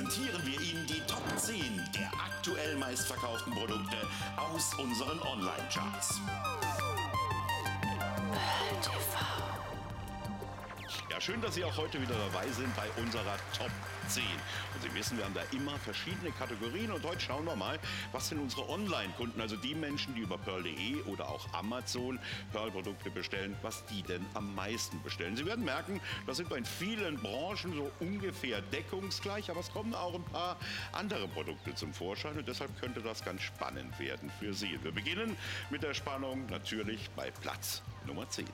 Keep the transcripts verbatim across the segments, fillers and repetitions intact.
präsentieren wir Ihnen die Top zehn der aktuell meistverkauften Produkte aus unseren Online-Charts. Ja, schön, dass Sie auch heute wieder dabei sind bei unserer Top zehn. Und Sie wissen, wir haben da immer verschiedene Kategorien. Und heute schauen wir mal, was denn unsere Online-Kunden, also die Menschen, die über Pearl punkt de oder auch Amazon Pearl-Produkte bestellen, was die denn am meisten bestellen. Sie werden merken, das sind bei vielen Branchen so ungefähr deckungsgleich, aber es kommen auch ein paar andere Produkte zum Vorschein. Und deshalb könnte das ganz spannend werden für Sie. Wir beginnen mit der Spannung natürlich bei Platz Nummer zehn.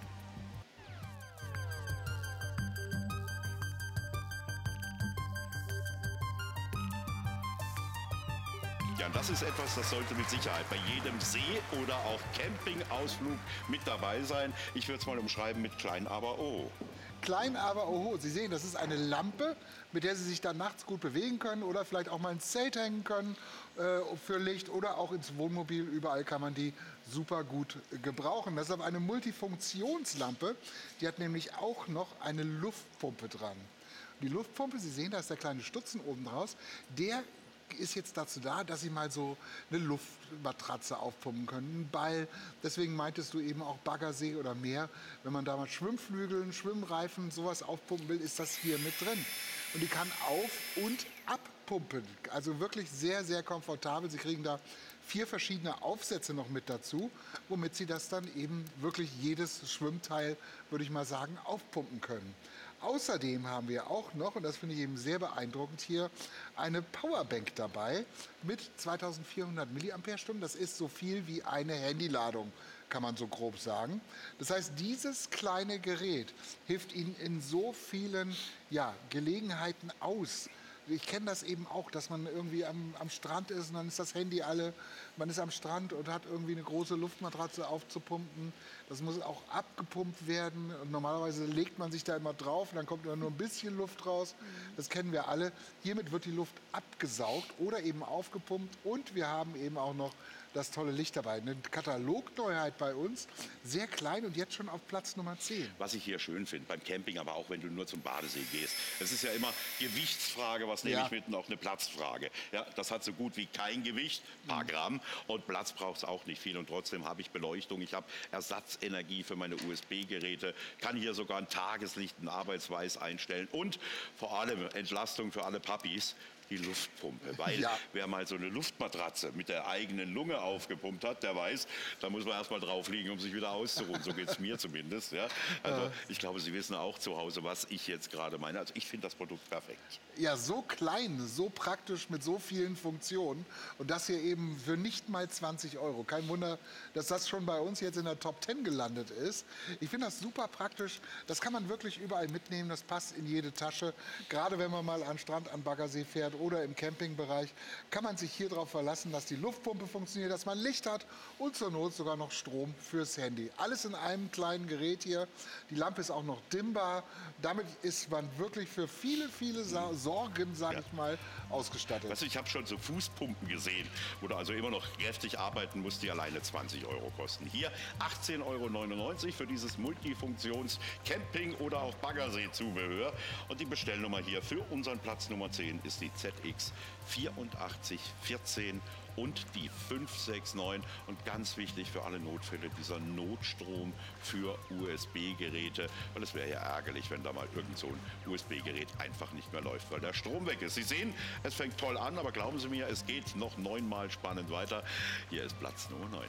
Ja, das ist etwas, das sollte mit Sicherheit bei jedem See- oder auch Campingausflug mit dabei sein. Ich würde es mal umschreiben mit klein, aber oh. Klein, aber oho. Sie sehen, das ist eine Lampe, mit der Sie sich dann nachts gut bewegen können oder vielleicht auch mal ins Zelt hängen können äh, für Licht oder auch ins Wohnmobil. Überall kann man die super gut gebrauchen. Das ist aber eine Multifunktionslampe. Die hat nämlich auch noch eine Luftpumpe dran. Die Luftpumpe, Sie sehen, da ist der kleine Stutzen oben draus, der ist jetzt dazu da, dass Sie mal so eine Luftmatratze aufpumpen können, einen Ball. Deswegen meintest du eben auch Baggersee oder Meer. Wenn man da mal Schwimmflügeln, Schwimmreifen, sowas aufpumpen will, ist das hier mit drin. Und die kann auf- und abpumpen. Also wirklich sehr, sehr komfortabel. Sie kriegen da vier verschiedene Aufsätze noch mit dazu, womit Sie das dann eben wirklich jedes Schwimmteil, würde ich mal sagen, aufpumpen können. Außerdem haben wir auch noch, und das finde ich eben sehr beeindruckend, hier eine Powerbank dabei mit zweitausendvierhundert Milliampere-Stunden. Das ist so viel wie eine Handyladung, kann man so grob sagen. Das heißt, dieses kleine Gerät hilft Ihnen in so vielen ja, Gelegenheiten aus. Ich kenne das eben auch, dass man irgendwie am, am Strand ist und dann ist das Handy alle. Man ist am Strand und hat irgendwie eine große Luftmatratze aufzupumpen. Das muss auch abgepumpt werden. Und normalerweise legt man sich da immer drauf und dann kommt immer nur ein bisschen Luft raus. Das kennen wir alle. Hiermit wird die Luft abgesaugt oder eben aufgepumpt. Und wir haben eben auch noch das tolle Licht dabei. Eine Katalogneuheit bei uns. Sehr klein und jetzt schon auf Platz Nummer zehn. Was ich hier schön finde beim Camping, aber auch wenn du nur zum Badesee gehst. Es ist ja immer Gewichtsfrage, was nehme Ja. ich mit, und auch eine Platzfrage. Ja, das hat so gut wie kein Gewicht, ein paar Gramm, und Platz braucht es auch nicht viel. Und trotzdem habe ich Beleuchtung, ich habe Ersatzenergie für meine U S B-Geräte, kann hier sogar ein Tageslicht, einen Arbeitsweiß einstellen und vor allem Entlastung für alle Papis. Die Luftpumpe, weil Ja. wer mal so eine Luftmatratze mit der eigenen Lunge aufgepumpt hat, der weiß, da muss man erst mal drauf liegen, um sich wieder auszuruhen. So geht es mir zumindest. Ja. Also ich glaube, Sie wissen auch zu Hause, was ich jetzt gerade meine. Also ich finde das Produkt perfekt. Ja, so klein, so praktisch mit so vielen Funktionen und das hier eben für nicht mal zwanzig Euro. Kein Wunder, dass das schon bei uns jetzt in der Top zehn gelandet ist. Ich finde das super praktisch. Das kann man wirklich überall mitnehmen. Das passt in jede Tasche. Gerade wenn man mal an Strand, an Baggersee fährt oder im Campingbereich, kann man sich hier darauf verlassen, dass die Luftpumpe funktioniert, dass man Licht hat und zur Not sogar noch Strom fürs Handy. Alles in einem kleinen Gerät hier. Die Lampe ist auch noch dimmbar. Damit ist man wirklich für viele, viele Sa Sorgen, sage Ja. ich mal, ausgestattet. Weißt du, ich habe schon so Fußpumpen gesehen, wo du also immer noch kräftig arbeiten musst, die alleine zwanzig Euro kosten. Hier achtzehn Euro neunundneunzig für dieses Multifunktions-Camping- oder auch Baggersee-Zubehör. Und die Bestellnummer hier für unseren Platz Nummer zehn ist die Z X vierundachtzig vierzehn und die fünf sechs neun. Und ganz wichtig für alle Notfälle, dieser Notstrom für U S B-Geräte. Weil es wäre ja ärgerlich, wenn da mal irgend so ein U S B-Gerät einfach nicht mehr läuft, weil der Strom weg ist. Sie sehen, es fängt toll an, aber glauben Sie mir, es geht noch neunmal spannend weiter. Hier ist Platz Nummer neun.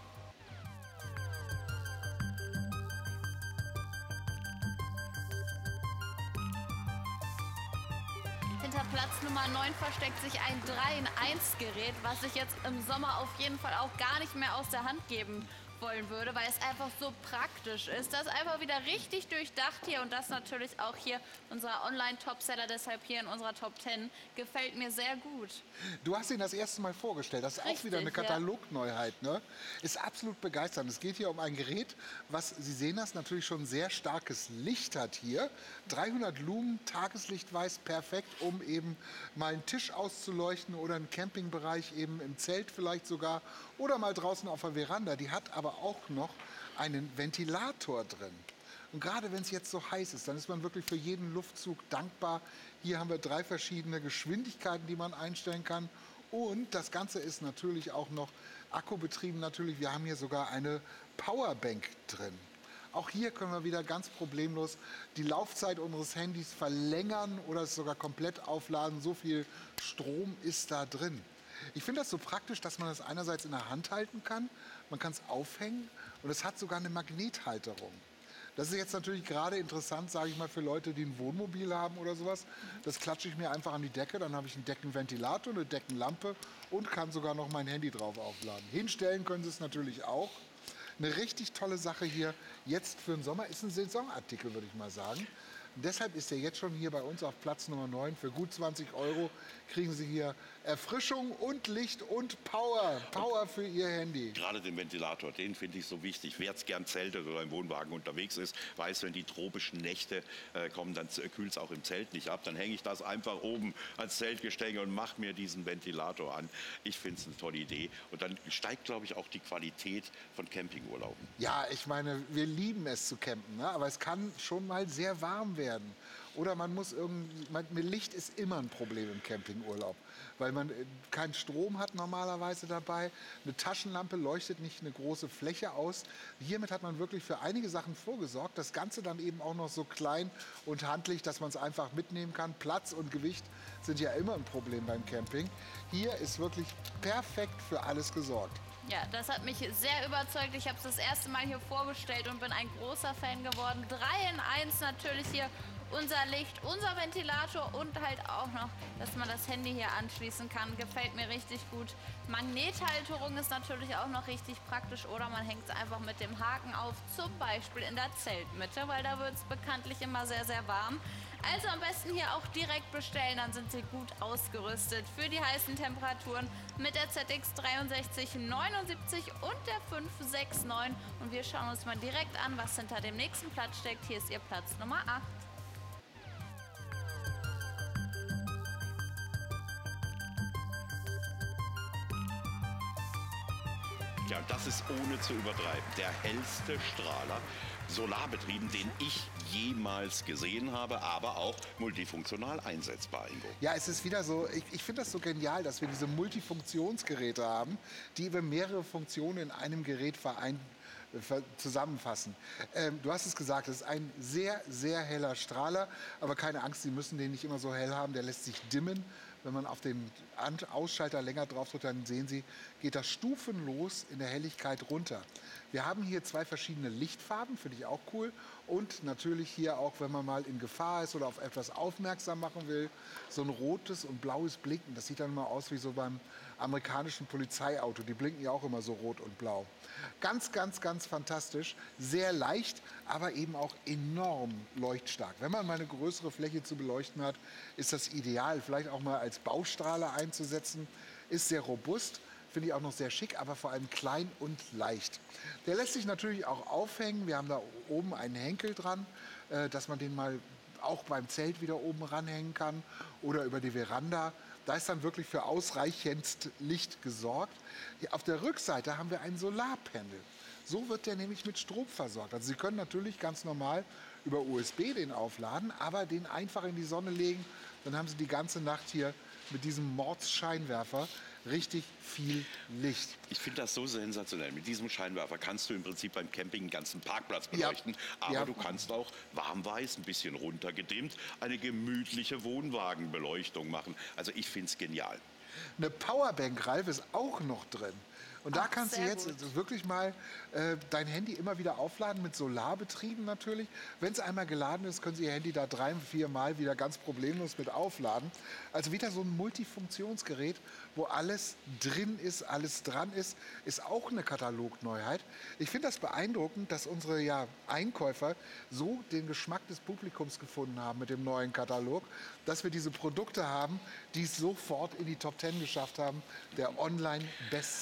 Hinter Platz Nummer neun versteckt sich ein drei in eins Gerät, was ich jetzt im Sommer auf jeden Fall auch gar nicht mehr aus der Hand geben wollen würde, weil es einfach so praktisch ist. Das ist einfach wieder richtig durchdacht hier und das natürlich auch hier unser Online-Topseller, deshalb hier in unserer Top zehn, gefällt mir sehr gut. Du hast ihn das erste Mal vorgestellt. Das ist Richtig, auch wieder eine ja. Katalogneuheit. Ne? Ist absolut begeisternd. Es geht hier um ein Gerät, was, Sie sehen das, natürlich schon sehr starkes Licht hat hier. dreihundert Lumen, Tageslichtweiß, perfekt, um eben mal einen Tisch auszuleuchten oder einen Campingbereich eben im Zelt vielleicht sogar oder mal draußen auf der Veranda. Die hat aber auch noch einen Ventilator drin. Und gerade wenn es jetzt so heiß ist, dann ist man wirklich für jeden Luftzug dankbar. Hier haben wir drei verschiedene Geschwindigkeiten, die man einstellen kann. Und das Ganze ist natürlich auch noch akkubetrieben. Natürlich, wir haben hier sogar eine Powerbank drin. Auch hier können wir wieder ganz problemlos die Laufzeit unseres Handys verlängern oder es sogar komplett aufladen. So viel Strom ist da drin. Ich finde das so praktisch, dass man das einerseits in der Hand halten kann, man kann es aufhängen und es hat sogar eine Magnethalterung. Das ist jetzt natürlich gerade interessant, sage ich mal, für Leute, die ein Wohnmobil haben oder sowas. Das klatsche ich mir einfach an die Decke, dann habe ich einen Deckenventilator, eine Deckenlampe und kann sogar noch mein Handy drauf aufladen. Hinstellen können Sie es natürlich auch. Eine richtig tolle Sache hier, jetzt für den Sommer, ist ein Saisonartikel, würde ich mal sagen. Und deshalb ist er jetzt schon hier bei uns auf Platz Nummer neun. Für gut zwanzig Euro kriegen Sie hier Erfrischung und Licht und Power. Power für Ihr Handy. Gerade den Ventilator, den finde ich so wichtig. Wer jetzt gern zeltet oder im Wohnwagen unterwegs ist, weiß, wenn die tropischen Nächte äh, kommen, dann kühlt es auch im Zelt nicht ab. Dann hänge ich das einfach oben ans Zeltgestänge und mache mir diesen Ventilator an. Ich finde es eine tolle Idee. Und dann steigt, glaube ich, auch die Qualität von Campingurlauben. Ja, ich meine, wir lieben es zu campen, ne? Aber es kann schon mal sehr warm werden. Oder man muss irgendwie, man, mit Licht ist immer ein Problem im Campingurlaub, weil man keinen Strom hat normalerweise dabei. Eine Taschenlampe leuchtet nicht eine große Fläche aus. Hiermit hat man wirklich für einige Sachen vorgesorgt. Das Ganze dann eben auch noch so klein und handlich, dass man es einfach mitnehmen kann. Platz und Gewicht sind ja immer ein Problem beim Camping. Hier ist wirklich perfekt für alles gesorgt. Ja, das hat mich sehr überzeugt. Ich habe es das erste Mal hier vorgestellt und bin ein großer Fan geworden. drei in eins natürlich hier. Unser Licht, unser Ventilator und halt auch noch, dass man das Handy hier anschließen kann. Gefällt mir richtig gut. Magnethalterung ist natürlich auch noch richtig praktisch. Oder man hängt es einfach mit dem Haken auf, zum Beispiel in der Zeltmitte, weil da wird es bekanntlich immer sehr, sehr warm. Also am besten hier auch direkt bestellen, dann sind Sie gut ausgerüstet für die heißen Temperaturen mit der Z X dreiundsechzig neunundsiebzig und der fünf sechs neun. Und wir schauen uns mal direkt an, was hinter dem nächsten Platz steckt. Hier ist Ihr Platz Nummer acht. Ja, und das ist ohne zu übertreiben der hellste Strahler, solarbetrieben, den ich jemals gesehen habe, aber auch multifunktional einsetzbar, Ingo. Ja, es ist wieder so, ich, ich finde das so genial, dass wir diese Multifunktionsgeräte haben, die über mehrere Funktionen in einem Gerät vereint, ver, zusammenfassen. Ähm, du hast es gesagt, es ist ein sehr, sehr heller Strahler, aber keine Angst, Sie müssen den nicht immer so hell haben, der lässt sich dimmen. Wenn man auf den Ausschalter länger drauf drückt, dann sehen Sie, geht das stufenlos in der Helligkeit runter. Wir haben hier zwei verschiedene Lichtfarben, finde ich auch cool. Und natürlich hier auch, wenn man mal in Gefahr ist oder auf etwas aufmerksam machen will, so ein rotes und blaues Blinken. Das sieht dann immer aus wie so beim amerikanischen Polizeiauto. Die blinken ja auch immer so rot und blau. Ganz, ganz, ganz fantastisch. Sehr leicht, aber eben auch enorm leuchtstark. Wenn man mal eine größere Fläche zu beleuchten hat, ist das ideal. Vielleicht auch mal als Baustrahler einzusetzen. Ist sehr robust. Finde ich auch noch sehr schick, aber vor allem klein und leicht. Der lässt sich natürlich auch aufhängen. Wir haben da oben einen Henkel dran, äh, dass man den mal auch beim Zelt wieder oben ranhängen kann oder über die Veranda. Da ist dann wirklich für ausreichend Licht gesorgt. Hier auf der Rückseite haben wir ein Solarpanel. So wird der nämlich mit Strom versorgt. Also Sie können natürlich ganz normal über U S B den aufladen, aber den einfach in die Sonne legen. Dann haben Sie die ganze Nacht hier mit diesem Mordsscheinwerfer richtig viel Licht. Ich finde das so sensationell. Mit diesem Scheinwerfer kannst du im Prinzip beim Camping einen ganzen Parkplatz beleuchten. Ja. Aber ja. du kannst auch warmweiß, ein bisschen runtergedimmt, eine gemütliche Wohnwagenbeleuchtung machen. Also ich finde es genial. Eine Powerbank, Ralf, ist auch noch drin. Und da Ach, kannst du jetzt gut. wirklich mal äh, dein Handy immer wieder aufladen, mit Solarbetrieben natürlich. Wenn es einmal geladen ist, können Sie Ihr Handy da drei, vier Mal wieder ganz problemlos mit aufladen. Also wieder so ein Multifunktionsgerät, wo alles drin ist, alles dran ist, ist auch eine Katalogneuheit. Ich finde das beeindruckend, dass unsere ja, Einkäufer so den Geschmack des Publikums gefunden haben mit dem neuen Katalog, dass wir diese Produkte haben, die es sofort in die Top Ten geschafft haben, der Online-Bestseller. Weißt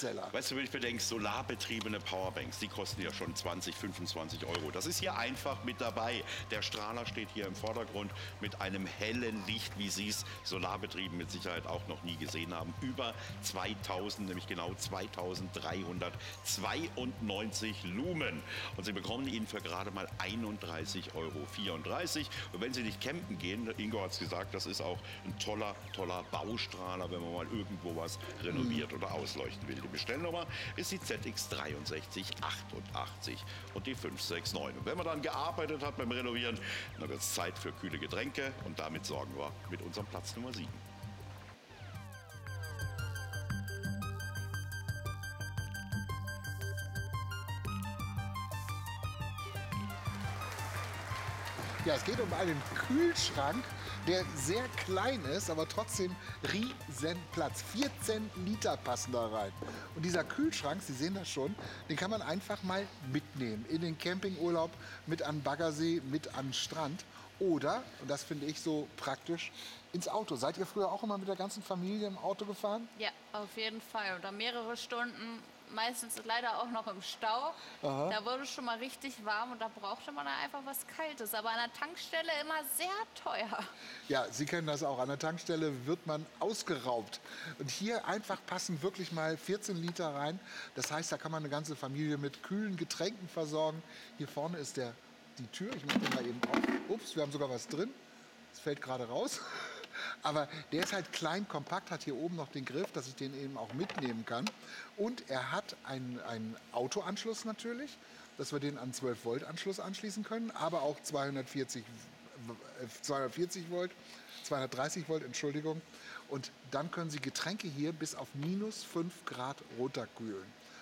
weißt du, wenn ich bedenke, solarbetriebene Powerbanks, die kosten ja schon zwanzig, fünfundzwanzig Euro. Das ist hier einfach mit dabei. Der Strahler steht hier im Vordergrund mit einem hellen Licht, wie Sie es solarbetrieben mit Sicherheit auch noch nie gesehen haben. Über zweitausend, nämlich genau zweitausenddreihundertzweiundneunzig Lumen. Und Sie bekommen ihn für gerade mal einunddreißig Euro vierunddreißig. Und wenn Sie nicht campen gehen, Ingo hat es gesagt, das ist auch ein toller, toller Baustrahler, wenn man mal irgendwo was renoviert oder ausleuchten will. Die Bestellnummer ist die Z X drei sechs achtundachtzig und die fünf sechs neun. Und wenn man dann gearbeitet hat beim Renovieren, dann wird es Zeit für kühle Getränke und damit sorgen wir mit unserem Platz Nummer sieben. Ja, es geht um einen Kühlschrank, der sehr klein ist, aber trotzdem riesen Platz. vierzehn Liter passen da rein. Und dieser Kühlschrank, Sie sehen das schon, den kann man einfach mal mitnehmen. In den Campingurlaub, mit an den Baggersee, mit an den Strand. Oder, und das finde ich so praktisch, ins Auto. Seid ihr früher auch immer mit der ganzen Familie im Auto gefahren? Ja, auf jeden Fall. Oder mehrere Stunden, meistens leider auch noch im Stau. Aha. Da wurde es schon mal richtig warm und da brauchte man dann einfach was Kaltes. Aber an der Tankstelle immer sehr teuer. Ja, Sie kennen das auch. An der Tankstelle wird man ausgeraubt. Und hier einfach passen wirklich mal vierzehn Liter rein. Das heißt, da kann man eine ganze Familie mit kühlen Getränken versorgen. Hier vorne ist der, die Tür. Ich mache den mal eben auf. Ups, wir haben sogar was drin. Das fällt gerade raus. Aber der ist halt klein, kompakt, hat hier oben noch den Griff, dass ich den eben auch mitnehmen kann. Und er hat einen, einen Autoanschluss natürlich, dass wir den an zwölf Volt Anschluss anschließen können, aber auch zweihundertvierzig, zweihundertvierzig Volt, zweihundertdreißig Volt, Entschuldigung. Und dann können Sie Getränke hier bis auf minus fünf Grad runterkühlen.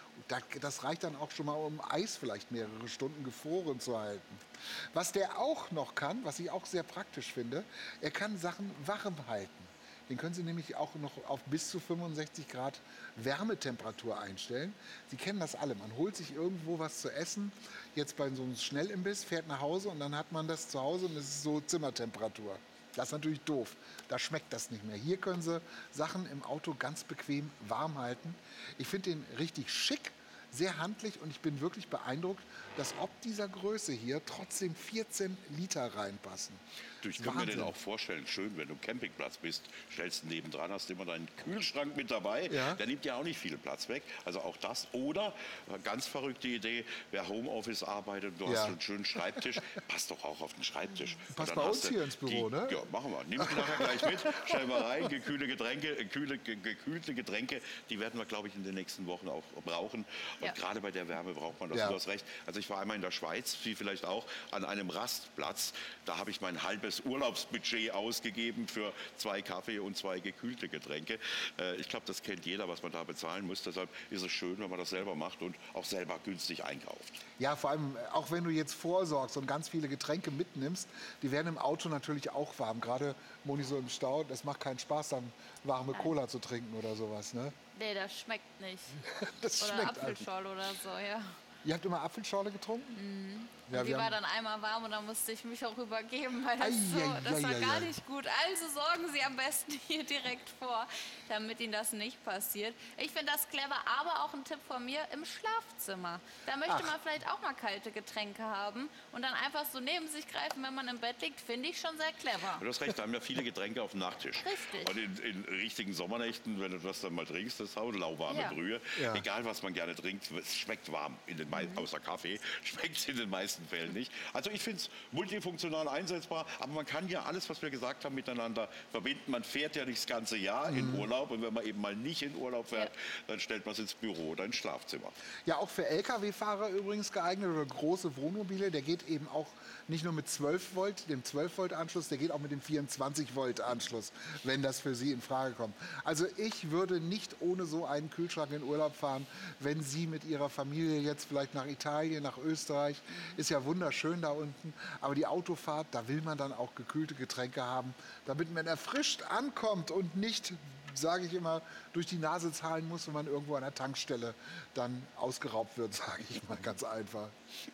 Das reicht dann auch schon mal, um Eis vielleicht mehrere Stunden gefroren zu halten. Was der auch noch kann, was ich auch sehr praktisch finde, er kann Sachen warm halten. Den können Sie nämlich auch noch auf bis zu fünfundsechzig Grad Wärmetemperatur einstellen. Sie kennen das alle. Man holt sich irgendwo was zu essen, jetzt bei so einem Schnellimbiss, fährt nach Hause und dann hat man das zu Hause und es ist so Zimmertemperatur. Das ist natürlich doof. Da schmeckt das nicht mehr. Hier können Sie Sachen im Auto ganz bequem warm halten. Ich finde den richtig schick, sehr handlich und ich bin wirklich beeindruckt, dass ob dieser Größe hier trotzdem vierzehn Liter reinpassen. Du, ich kann mir den auch vorstellen, schön, wenn du am Campingplatz bist, stellst du nebendran, hast immer deinen Kühlschrank mit dabei. Ja. Der nimmt ja auch nicht viel Platz weg. Also auch das. Oder, ganz verrückte Idee, wer Homeoffice arbeitet, du Ja. hast einen schönen Schreibtisch, passt doch auch auf den Schreibtisch. Passt Und dann bei hast uns du hier ins Büro, die, ne? Ja, machen wir. Nimm ich nachher gleich mit, stell mal rein, gekühlte Getränke, äh, kühle, ge, gekühlte Getränke, die werden wir, glaube ich, in den nächsten Wochen auch brauchen. Und Ja. gerade bei der Wärme braucht man das. Ja. Du hast recht. Also ich war einmal in der Schweiz, wie vielleicht auch, an einem Rastplatz. Da habe ich mein halbes Urlaubsbudget ausgegeben für zwei Kaffee und zwei gekühlte Getränke. Äh, ich glaube, das kennt jeder, was man da bezahlen muss. Deshalb ist es schön, wenn man das selber macht und auch selber günstig einkauft. Ja, vor allem, auch wenn du jetzt vorsorgst und ganz viele Getränke mitnimmst, die werden im Auto natürlich auch warm. Gerade, Moni, so im Stau, das macht keinen Spaß, dann warme Cola zu trinken oder sowas, ne? Nee, das schmeckt nicht. Das Oder schmeckt einfach. Apfelschorle oder so, ja. Ihr habt immer Apfelschorle getrunken? Ja, Die wir war haben- dann einmal warm und dann musste ich mich auch übergeben, weil das, Ei, so, ei, das war ei, ei, gar ei. nicht gut. Also sorgen Sie am besten hier direkt vor, damit Ihnen das nicht passiert. Ich finde das clever, aber auch ein Tipp von mir im Schlafzimmer. Da möchte Ach. man vielleicht auch mal kalte Getränke haben und dann einfach so neben sich greifen, wenn man im Bett liegt, finde ich schon sehr clever. Du hast recht, da haben ja viele Getränke auf dem Nachttisch. Richtig. Und in, in richtigen Sommernächten, wenn du das dann mal trinkst, das ist auch lauwarme Ja. Brühe. Ja. Egal, was man gerne trinkt, es schmeckt warm. In den mei- außer Kaffee schmeckt es in den meisten Fällen nicht. Also ich finde es multifunktional einsetzbar, aber man kann ja alles, was wir gesagt haben, miteinander verbinden. Man fährt ja nicht das ganze Jahr in Urlaub und wenn man eben mal nicht in Urlaub fährt, dann stellt man es ins Büro oder ins Schlafzimmer. Ja, auch für L K W-Fahrer übrigens geeignet oder große Wohnmobile. Der geht eben auch nicht nur mit zwölf Volt, dem zwölf Volt Anschluss, der geht auch mit dem vierundzwanzig Volt Anschluss, wenn das für Sie in Frage kommt. Also ich würde nicht ohne so einen Kühlschrank in Urlaub fahren, wenn Sie mit Ihrer Familie jetzt vielleicht nach Italien, nach Österreich, ist ja wunderschön da unten, aber die Autofahrt, da will man dann auch gekühlte Getränke haben, damit man erfrischt ankommt und nicht, sage ich immer, durch die Nase zahlen muss, wenn man irgendwo an der Tankstelle dann ausgeraubt wird, sage ich mal ganz einfach.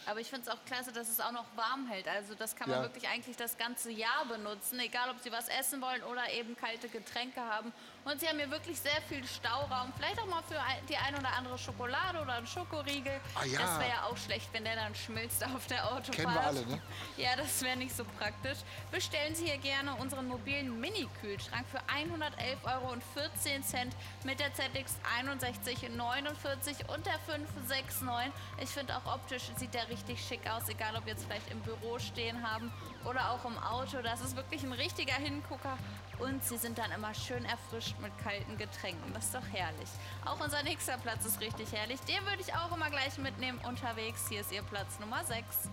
Aber ich finde es auch klasse, dass es auch noch warm hält. Also das kann man Ja. wirklich eigentlich das ganze Jahr benutzen, egal ob Sie was essen wollen oder eben kalte Getränke haben. Und Sie haben hier wirklich sehr viel Stauraum, vielleicht auch mal für ein- die ein oder andere Schokolade oder einen Schokoriegel. Ah ja. Das wäre ja auch schlecht, wenn der dann schmilzt auf der Autofahrt. Kennen wir alle, ne? Ja, das wäre nicht so praktisch. Bestellen Sie hier gerne unseren mobilen Mini-Kühlschrank für hundertelf Euro und vierzehn Cent mit der Z X sechs eins neunundvierzig und der fünf sechs neun. Ich finde auch optisch sieht der richtig schick aus, egal ob jetzt vielleicht im Büro stehen haben oder auch im Auto. Das ist wirklich ein richtiger Hingucker und sie sind dann immer schön erfrischt mit kalten Getränken. Das ist doch herrlich. Auch unser nächster Platz ist richtig herrlich. Den würde ich auch immer gleich mitnehmen unterwegs. Hier ist Ihr Platz Nummer sechs.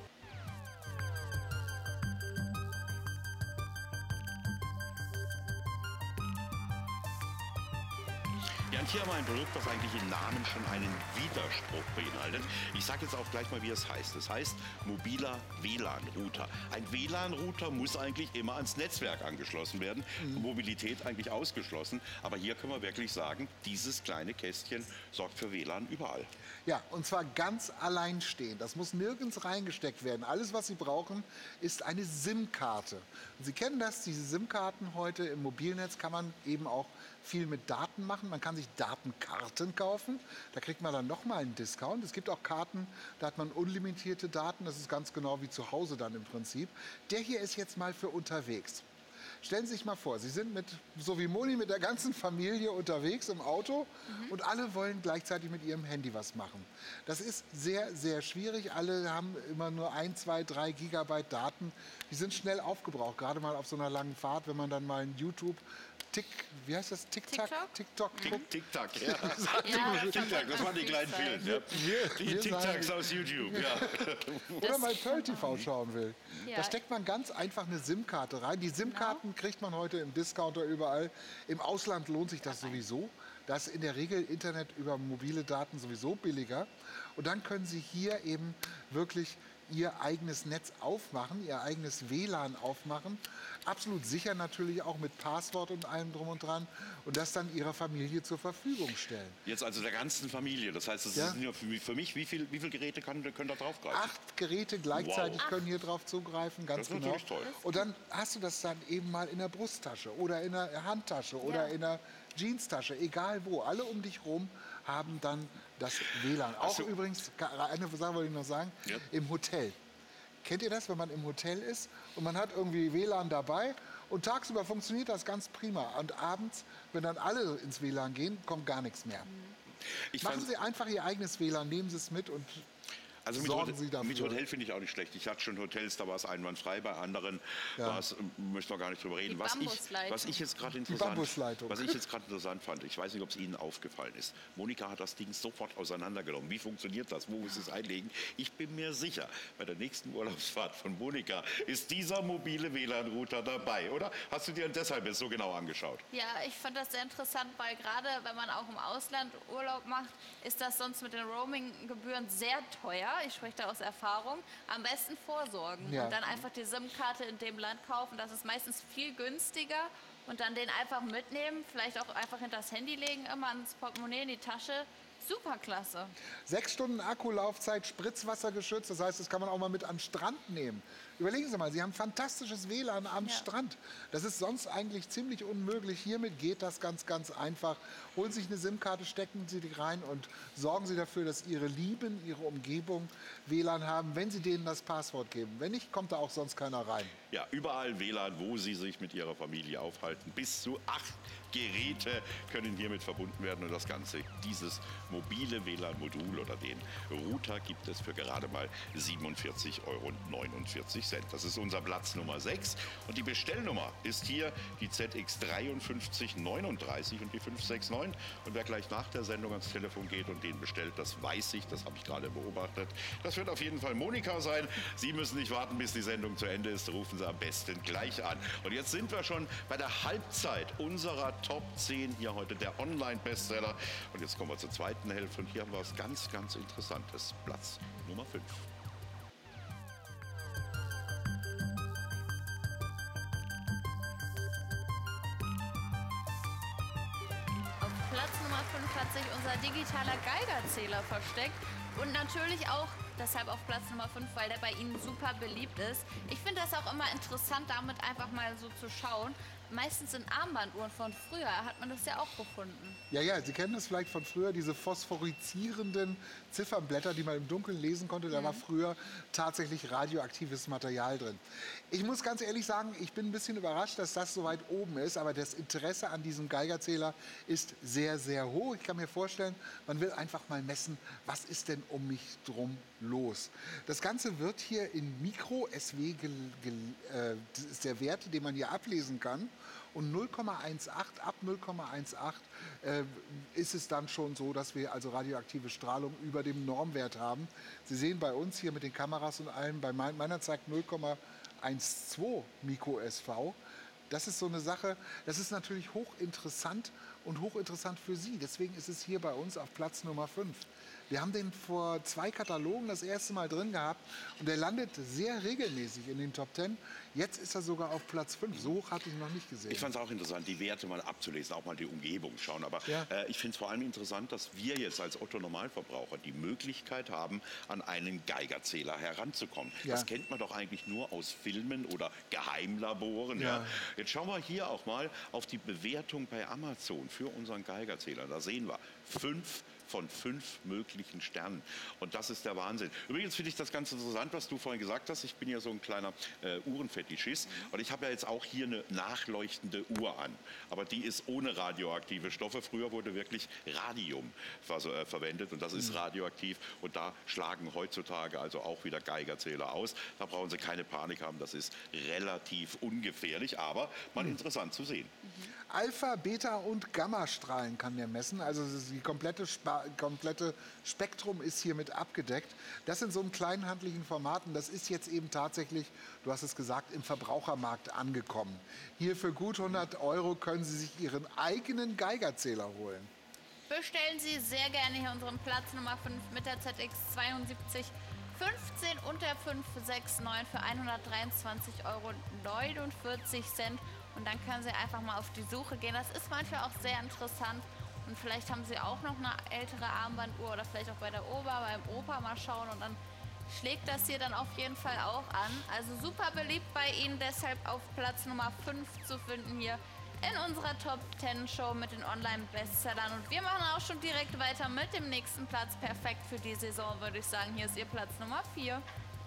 Ja, und hier haben wir ein Produkt, das eigentlich im Namen schon einen Widerspruch beinhaltet. Ich sage jetzt auch gleich mal, wie es heißt. Es heißt mobiler W L A N-Router. Ein W L A N-Router muss eigentlich immer ans Netzwerk angeschlossen werden. Mhm. Mobilität eigentlich ausgeschlossen. Aber hier können wir wirklich sagen, dieses kleine Kästchen sorgt für W L A N überall. Ja, und zwar ganz alleinstehend. Das muss nirgends reingesteckt werden. Alles, was Sie brauchen, ist eine SIM-Karte. Und Sie kennen das, diese SIM-Karten heute im Mobilnetz kann man eben auch viel mit Daten machen. Man kann sich Datenkarten kaufen. Da kriegt man dann nochmal einen Discount. Es gibt auch Karten, da hat man unlimitierte Daten. Das ist ganz genau wie zu Hause dann im Prinzip. Der hier ist jetzt mal für unterwegs. Stellen Sie sich mal vor, Sie sind mit, so wie Moni, mit der ganzen Familie unterwegs im Auto mhm. und alle wollen gleichzeitig mit ihrem Handy was machen. Das ist sehr, sehr schwierig. Alle haben immer nur ein, zwei, drei Gigabyte Daten. Die sind schnell aufgebraucht, gerade mal auf so einer langen Fahrt, wenn man dann mal ein YouTube Tick, wie heißt das? TikTok? TikTok. Tick, TikTok, ja. Ja, TikTok, das waren die kleinen Filme. Ja. Die wir TikToks sagen- aus YouTube, ja. Oder mal Pearl T V schauen will. Ja. Da steckt man ganz einfach eine SIM-Karte rein. Die SIM-Karten kriegt man heute im Discounter überall. Im Ausland lohnt sich das sowieso. Da ist in der Regel Internet über mobile Daten sowieso billiger. Und dann können Sie hier eben wirklich Ihr eigenes Netz aufmachen, Ihr eigenes W L A N aufmachen. Absolut sicher natürlich auch mit Passwort und allem drum und dran. Und das dann Ihrer Familie zur Verfügung stellen. Jetzt also der ganzen Familie. Das heißt, das Ja. sind ja für mich, für mich wie viele wie viel Geräte kann, können da draufgreifen? Acht Geräte gleichzeitig Wow. können hier drauf zugreifen, ganz Das ist genau. natürlich toll. Und dann hast du das dann eben mal in der Brusttasche oder in der Handtasche oder Ja. in der Jeanstasche, egal wo. Alle um dich rum haben dann das W L A N. Auch du- übrigens, eine Sache wollte ich noch sagen, Ja. im Hotel. Kennt ihr das, wenn man im Hotel ist und man hat irgendwie W L A N dabei und tagsüber funktioniert das ganz prima. Und abends, wenn dann alle ins W L A N gehen, kommt gar nichts mehr. Ich Machen fand- Sie einfach Ihr eigenes W L A N, nehmen Sie es mit und Also mit, sorgen Hotel, Sie dafür. mit Hotel finde ich auch nicht schlecht. Ich hatte schon Hotels, da war es einwandfrei, bei anderen Ja. war es, ähm, möchten wir gar nicht drüber reden. Die Was ich, Bambusleitung. was ich jetzt gerade interessant, Bambusleitung. was ich jetzt gerade interessant fand, ich weiß nicht, ob es Ihnen aufgefallen ist. Monika hat das Ding sofort auseinandergenommen. Wie funktioniert das? Wo muss es einlegen? Ich bin mir sicher, bei der nächsten Urlaubsfahrt von Monika ist dieser mobile W L A N-Router dabei, oder? Hast du dir deshalb jetzt so genau angeschaut? Ja, ich fand das sehr interessant, weil gerade wenn man auch im Ausland Urlaub macht, ist das sonst mit den Roaming-Gebühren sehr teuer. Ich spreche da aus Erfahrung. Am besten vorsorgen Ja. und dann einfach die SIM-Karte in dem Land kaufen. Das ist meistens viel günstiger. Und dann den einfach mitnehmen, vielleicht auch einfach hinter das Handy legen, immer ins Portemonnaie, in die Tasche. Super klasse. Sechs Stunden Akkulaufzeit, Spritzwasser geschützt. Das heißt, das kann man auch mal mit an den Strand nehmen. Überlegen Sie mal, Sie haben fantastisches W L A N am Ja. Strand. Das ist sonst eigentlich ziemlich unmöglich. Hiermit geht das ganz, ganz einfach. Holen Sie sich eine SIM-Karte, stecken Sie die rein und sorgen Sie dafür, dass Ihre Lieben, Ihre Umgebung W L A N haben, wenn Sie denen das Passwort geben. Wenn nicht, kommt da auch sonst keiner rein. Ja, überall W L A N, wo Sie sich mit Ihrer Familie aufhalten. Bis zu acht Geräte können hiermit verbunden werden. Und das Ganze, dieses mobile W L A N-Modul oder den Router gibt es für gerade mal siebenundvierzig Euro neunundvierzig. Das ist unser Platz Nummer sechs. Und die Bestellnummer ist hier die Z X fünf drei neun drei und die fünf sechs neun. Und wer gleich nach der Sendung ans Telefon geht und den bestellt, das weiß ich, das habe ich gerade beobachtet. Das wird auf jeden Fall Monika sein. Sie müssen nicht warten, bis die Sendung zu Ende ist. Rufen Sie am besten gleich an. Und jetzt sind wir schon bei der Halbzeit unserer Top zehn hier heute, der Online-Bestseller. Und jetzt kommen wir zur zweiten Hälfte. Und hier haben wir was ganz, ganz Interessantes. Platz Nummer fünf. Auf Platz Nummer fünf hat sich unser digitaler Geigerzähler versteckt. Und natürlich auch deshalb auf Platz Nummer fünf, weil der bei Ihnen super beliebt ist. Ich finde das auch immer interessant, damit einfach mal so zu schauen. Meistens in Armbanduhren von früher hat man das ja auch gefunden. Ja, ja, Sie kennen das vielleicht von früher, diese phosphorizierenden Ziffernblätter, die man im Dunkeln lesen konnte. Da war früher tatsächlich radioaktives Material drin. Ich muss ganz ehrlich sagen, ich bin ein bisschen überrascht, dass das so weit oben ist. Aber das Interesse an diesem Geigerzähler ist sehr, sehr hoch. Ich kann mir vorstellen, man will einfach mal messen, was ist denn um mich drum los. Das Ganze wird hier in Mikro-S W, gel, gel, äh, das ist der Wert, den man hier ablesen kann. Und null Komma achtzehn, ab null Komma achtzehn äh, ist es dann schon so, dass wir also radioaktive Strahlung über dem Normwert haben. Sie sehen bei uns hier mit den Kameras und allem, bei mein, meiner zeigt null Komma zwölf Mikro-S V. Das ist so eine Sache, das ist natürlich hochinteressant und hochinteressant für Sie. Deswegen ist es hier bei uns auf Platz Nummer fünf. Wir haben den vor zwei Katalogen das erste Mal drin gehabt und der landet sehr regelmäßig in den Top Ten. Jetzt ist er sogar auf Platz fünf. So hoch hatte ich ihn noch nicht gesehen. Ich fand es auch interessant, die Werte mal abzulesen, auch mal die Umgebung schauen. Aber Ja. äh, ich finde es vor allem interessant, dass wir jetzt als Otto-Normalverbraucher die Möglichkeit haben, an einen Geigerzähler heranzukommen. Ja. Das kennt man doch eigentlich nur aus Filmen oder Geheimlaboren. Ja. Ja. Jetzt schauen wir hier auch mal auf die Bewertung bei Amazon für unseren Geigerzähler. Da sehen wir fünf von fünf möglichen Sternen. Und das ist der Wahnsinn. Übrigens finde ich das ganz interessant, was du vorhin gesagt hast. Ich bin ja so ein kleiner äh, Uhrenfetischist. Und ich habe ja jetzt auch hier eine nachleuchtende Uhr an. Aber die ist ohne radioaktive Stoffe. Früher wurde wirklich Radium ver äh, verwendet. Und das ist radioaktiv. Und da schlagen heutzutage also auch wieder Geigerzähler aus. Da brauchen Sie keine Panik haben. Das ist relativ ungefährlich. Aber mal interessant zu sehen. Alpha, Beta und Gammastrahlen kann der messen. Also die komplette, Spa komplette Spektrum ist hiermit abgedeckt. Das in so einem kleinen handlichen Formaten. Das ist jetzt eben tatsächlich, du hast es gesagt, im Verbrauchermarkt angekommen. Hier für gut hundert Euro können Sie sich Ihren eigenen Geigerzähler holen. Bestellen Sie sehr gerne hier unseren Platz Nummer fünf mit der Z X zweiundsiebzig fünfzehn und der fünf sechs neun für hundertdreiundzwanzig Euro neunundvierzig Cent. Und dann können Sie einfach mal auf die Suche gehen. Das ist manchmal auch sehr interessant. Und vielleicht haben Sie auch noch eine ältere Armbanduhr oder vielleicht auch bei der Oma, beim Opa mal schauen. Und dann schlägt das hier dann auf jeden Fall auch an. Also super beliebt bei Ihnen, deshalb auf Platz Nummer fünf zu finden hier in unserer Top Ten Show mit den Online-Bestsellern. Und wir machen auch schon direkt weiter mit dem nächsten Platz. Perfekt für die Saison, würde ich sagen. Hier ist Ihr Platz Nummer vier.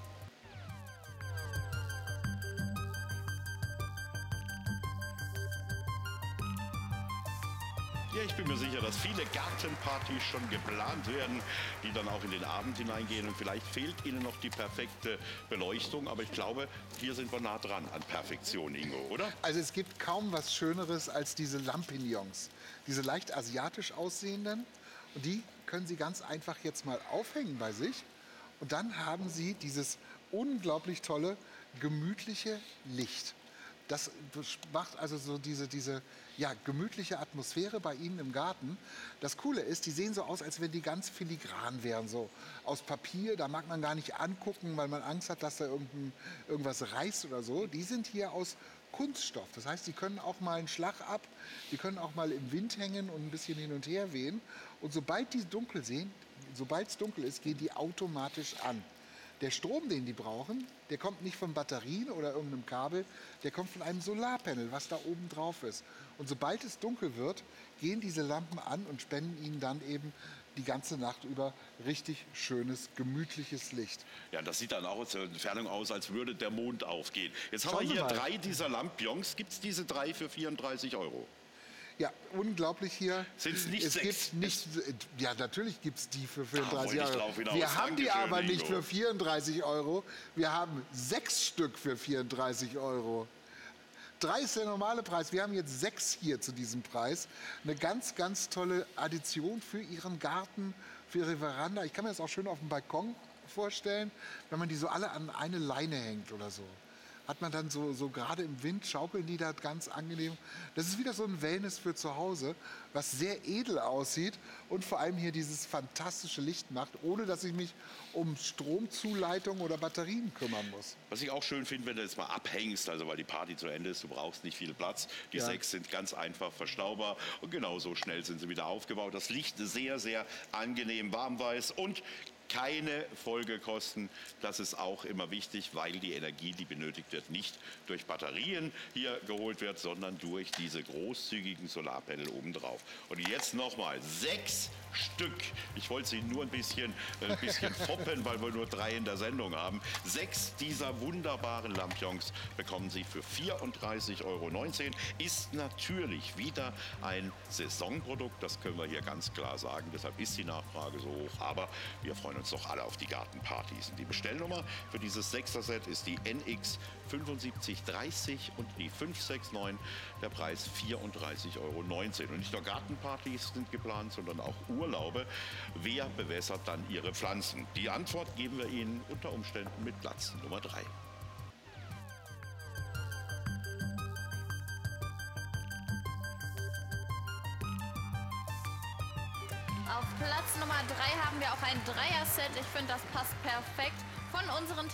Ja, ich bin mir sicher, dass viele Gartenpartys schon geplant werden, die dann auch in den Abend hineingehen. Und vielleicht fehlt Ihnen noch die perfekte Beleuchtung. Aber ich glaube, hier sind wir nah dran an Perfektion, Ingo, oder? Also es gibt kaum was Schöneres als diese Lampignons. Diese leicht asiatisch aussehenden. Und die können Sie ganz einfach jetzt mal aufhängen bei sich. Und dann haben Sie dieses unglaublich tolle, gemütliche Licht. Das macht also so diese, diese ja, gemütliche Atmosphäre bei Ihnen im Garten. Das Coole ist, die sehen so aus, als wenn die ganz filigran wären, so aus Papier. Da mag man gar nicht angucken, weil man Angst hat, dass da irgendein, irgendwas reißt oder so. Die sind hier aus Kunststoff. Das heißt, die können auch mal einen Schlag ab, die können auch mal im Wind hängen und ein bisschen hin und her wehen. Und sobald die dunkel sehen, sobald es dunkel ist, gehen die automatisch an. Der Strom, den die brauchen, der kommt nicht von Batterien oder irgendeinem Kabel, der kommt von einem Solarpanel, was da oben drauf ist. Und sobald es dunkel wird, gehen diese Lampen an und spenden ihnen dann eben die ganze Nacht über richtig schönes, gemütliches Licht. Ja, das sieht dann auch aus der Entfernung aus, als würde der Mond aufgehen. Jetzt haben Schauen wir Sie hier mal. drei dieser Lampions. Gibt es diese drei für vierunddreißig Euro? Ja, unglaublich hier. Sind's nicht es sechs? Gibt nicht, ja, natürlich gibt es die für wollte vierunddreißig ich Euro. drauf hinaus. Wir haben die Dankeschön, aber nicht Ingo. für vierunddreißig Euro. Wir haben sechs Stück für vierunddreißig Euro. Drei ist der normale Preis. Wir haben jetzt sechs hier zu diesem Preis. Eine ganz, ganz tolle Addition für Ihren Garten, für Ihre Veranda. Ich kann mir das auch schön auf dem Balkon vorstellen, wenn man die so alle an eine Leine hängt oder so. Hat man dann so, so gerade im Wind, schaukeln die da ganz angenehm. Das ist wieder so ein Wellness für zu Hause, was sehr edel aussieht und vor allem hier dieses fantastische Licht macht, ohne dass ich mich um Stromzuleitung oder Batterien kümmern muss. Was ich auch schön finde, wenn du jetzt mal abhängst, also weil die Party zu Ende ist, du brauchst nicht viel Platz. Die Ja. sechs sind ganz einfach verstaubar und genauso schnell sind sie wieder aufgebaut. Das Licht sehr, sehr angenehm warmweiß und keine Folgekosten. Das ist auch immer wichtig, weil die Energie, die benötigt wird, nicht durch Batterien hier geholt wird, sondern durch diese großzügigen Solarpanel obendrauf. Und jetzt nochmal sechs Stück. Ich wollte sie nur ein bisschen, ein bisschen foppen, weil wir nur drei in der Sendung haben. Sechs dieser wunderbaren Lampions bekommen Sie für vierunddreißig Euro neunzehn. Ist natürlich wieder ein Saisonprodukt, das können wir hier ganz klar sagen. Deshalb ist die Nachfrage so hoch. Aber wir freuen uns doch alle auf die Gartenpartys. Und die Bestellnummer für dieses Sechser-Set ist die N X fünfundsiebzig dreißig und die fünf sechs neun. Der Preis vierunddreißig Euro neunzehn. Und nicht nur Gartenpartys sind geplant, sondern auch Urlaube. Wer bewässert dann Ihre Pflanzen? Die Antwort geben wir Ihnen unter Umständen mit Platz Nummer drei. Auf Platz Nummer drei haben wir auch ein Dreier-Set. Ich finde, das passt perfekt von unseren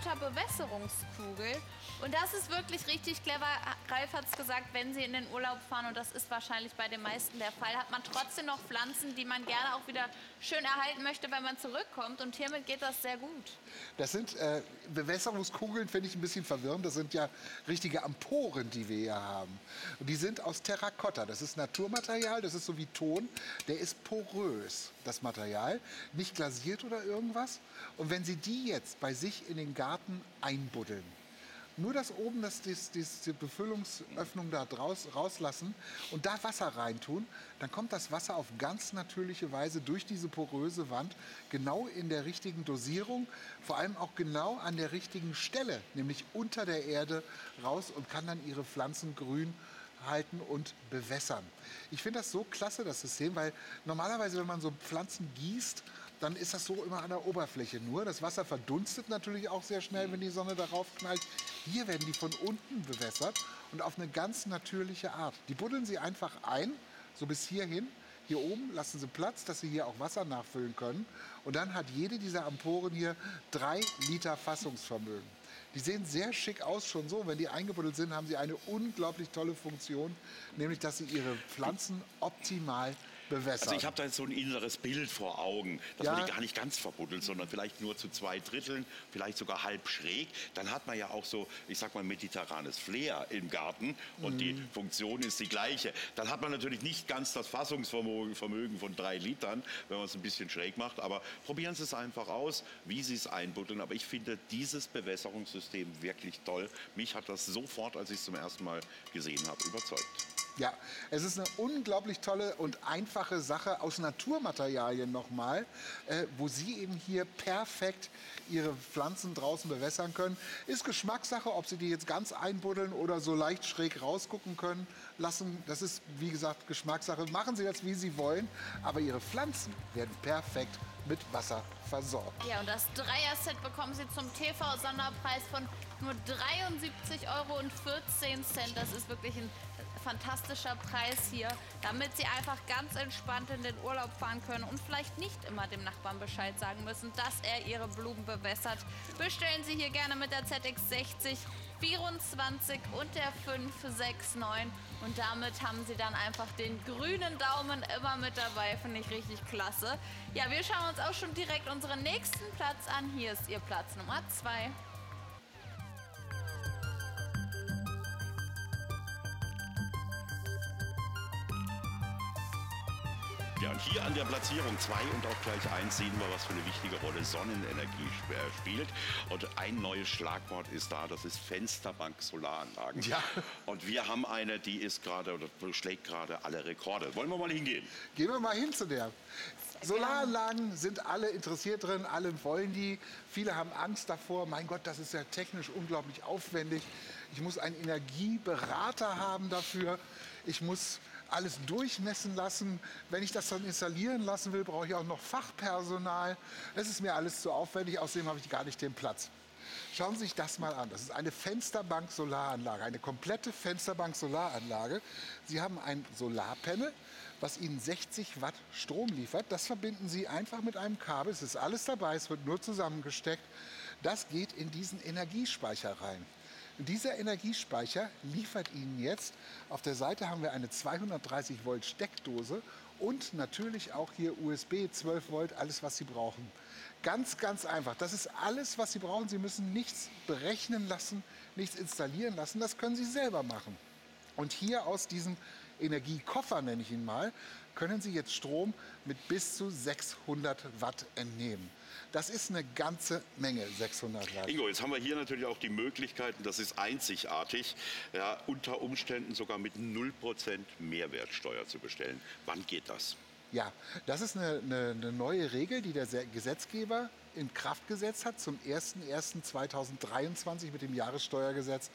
Terrakotta-Bewässerungskugeln. Und das ist wirklich richtig clever. Ralf hat es gesagt, wenn Sie in den Urlaub fahren, und das ist wahrscheinlich bei den meisten der Fall, hat man trotzdem noch Pflanzen, die man gerne auch wieder schön erhalten möchte, wenn man zurückkommt. Und hiermit geht das sehr gut. Das sind äh, Bewässerungskugeln, finde ich ein bisschen verwirrend. Das sind ja richtige Amphoren, die wir hier haben. Und die sind aus Terrakotta. Das ist Naturmaterial, das ist so wie Ton. Der ist porös, das Material, nicht glasiert oder irgendwas. Und wenn Sie die jetzt bei sich in den Garten einbuddeln, nur das oben, das, das, das, die Befüllungsöffnung da draus, rauslassen und da Wasser reintun, dann kommt das Wasser auf ganz natürliche Weise durch diese poröse Wand genau in der richtigen Dosierung, vor allem auch genau an der richtigen Stelle, nämlich unter der Erde raus und kann dann Ihre Pflanzen grün halten und bewässern. Ich finde das so klasse, das System, weil normalerweise, wenn man so Pflanzen gießt, dann ist das so immer an der Oberfläche nur. Das Wasser verdunstet natürlich auch sehr schnell, wenn die Sonne darauf knallt. Hier werden die von unten bewässert und auf eine ganz natürliche Art. Die buddeln Sie einfach ein, so bis hierhin. Hier oben lassen Sie Platz, dass Sie hier auch Wasser nachfüllen können. Und dann hat jede dieser Amphoren hier drei Liter Fassungsvermögen. Die sehen sehr schick aus schon so. Wenn die eingebuddelt sind, haben sie eine unglaublich tolle Funktion, nämlich dass sie ihre Pflanzen optimal bewässern. Also ich habe da jetzt so ein inneres Bild vor Augen, dass Ja. man die gar nicht ganz verbuddelt, sondern vielleicht nur zu zwei Dritteln, vielleicht sogar halb schräg. Dann hat man ja auch so, ich sag mal, mediterranes Flair im Garten und Mhm. die Funktion ist die gleiche. Dann hat man natürlich nicht ganz das Fassungsvermögen Vermögen von drei Litern, wenn man es ein bisschen schräg macht. Aber probieren Sie es einfach aus, wie Sie es einbuddeln. Aber ich finde dieses Bewässerungssystem wirklich toll. Mich hat das sofort, als ich es zum ersten Mal gesehen habe, überzeugt. Ja, es ist eine unglaublich tolle und einfache Sache aus Naturmaterialien nochmal, äh, wo Sie eben hier perfekt Ihre Pflanzen draußen bewässern können. Ist Geschmackssache, ob Sie die jetzt ganz einbuddeln oder so leicht schräg rausgucken können lassen. Das ist, wie gesagt, Geschmackssache. Machen Sie das, wie Sie wollen, aber Ihre Pflanzen werden perfekt mit Wasser versorgt. Ja, und das Dreier-Set bekommen Sie zum T V-Sonderpreis von nur dreiundsiebzig Euro vierzehn. Das ist wirklich ein fantastischer Preis hier, damit Sie einfach ganz entspannt in den Urlaub fahren können und vielleicht nicht immer dem Nachbarn Bescheid sagen müssen, dass er Ihre Blumen bewässert. Bestellen Sie hier gerne mit der Z X sechzig vierundzwanzig und der fünf sechs neun und damit haben Sie dann einfach den grünen Daumen immer mit dabei, finde ich richtig klasse. Ja, wir schauen uns auch schon direkt unseren nächsten Platz an. Hier ist Ihr Platz Nummer zwei. Ja, und hier an der Platzierung zwei und auch gleich eins sehen wir, was für eine wichtige Rolle Sonnenenergie sp- spielt. Und ein neues Schlagwort ist da, das ist Fensterbank-Solaranlagen. Ja. Und wir haben eine, die ist gerade oder schlägt gerade alle Rekorde. Wollen wir mal hingehen? Gehen wir mal hin zu der. Solaranlagen sind alle interessiert drin, alle wollen die. Viele haben Angst davor. Mein Gott, das ist ja technisch unglaublich aufwendig. Ich muss einen Energieberater haben dafür. Ich muss alles durchmessen lassen. Wenn ich das dann installieren lassen will, brauche ich auch noch Fachpersonal. Das ist mir alles zu aufwendig. Außerdem habe ich gar nicht den Platz. Schauen Sie sich das mal an. Das ist eine Fensterbank-Solaranlage, eine komplette Fensterbank-Solaranlage. Sie haben ein Solarpanel, was Ihnen sechzig Watt Strom liefert. Das verbinden Sie einfach mit einem Kabel. Es ist alles dabei, es wird nur zusammengesteckt. Das geht in diesen Energiespeicher rein. Und dieser Energiespeicher liefert Ihnen jetzt, auf der Seite haben wir eine zweihundertdreißig Volt Steckdose Und natürlich auch hier U S B, zwölf Volt, alles, was Sie brauchen. Ganz, ganz einfach. Das ist alles, was Sie brauchen. Sie müssen nichts berechnen lassen, nichts installieren lassen. Das können Sie selber machen. Und hier aus diesem Energiekoffer, nenne ich ihn mal, können Sie jetzt Strom mit bis zu sechshundert Watt entnehmen. Das ist eine ganze Menge, sechshundert Watt. Ingo, jetzt haben wir hier natürlich auch die Möglichkeiten, das ist einzigartig, ja, unter Umständen sogar mit null Prozent Mehrwertsteuer zu bestellen. Wann geht das? Ja, das ist eine, eine, eine neue Regel, die der Gesetzgeber in Kraft gesetzt hat zum ersten ersten zweitausenddreiundzwanzig mit dem Jahressteuergesetz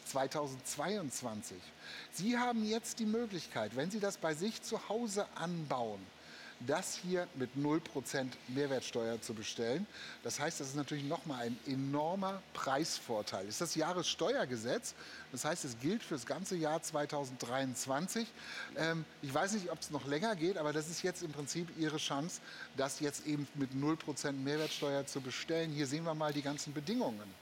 zweitausendzweiundzwanzig. Sie haben jetzt die Möglichkeit, wenn Sie das bei sich zu Hause anbauen, das hier mit null Prozent Mehrwertsteuer zu bestellen. Das heißt, das ist natürlich nochmal ein enormer Preisvorteil. Das ist das Jahressteuergesetz. Das heißt, es gilt für das ganze Jahr zweitausenddreiundzwanzig. Ähm, ich weiß nicht, ob es noch länger geht, aber das ist jetzt im Prinzip Ihre Chance, das jetzt eben mit null Prozent Mehrwertsteuer zu bestellen. Hier sehen wir mal die ganzen Bedingungen.